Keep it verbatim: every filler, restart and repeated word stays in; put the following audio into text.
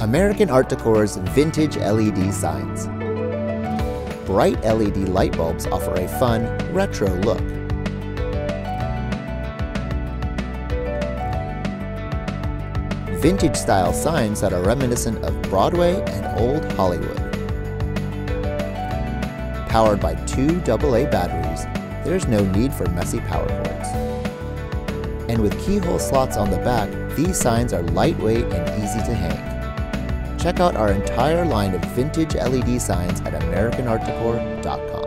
American Art Decor's vintage L E D signs. Bright L E D light bulbs offer a fun, retro look. Vintage-style signs that are reminiscent of Broadway and old Hollywood. Powered by two double A batteries, there's no need for messy power cords. And with keyhole slots on the back, these signs are lightweight and easy to hang. Check out our entire line of vintage L E D signs at American Art Decor dot com.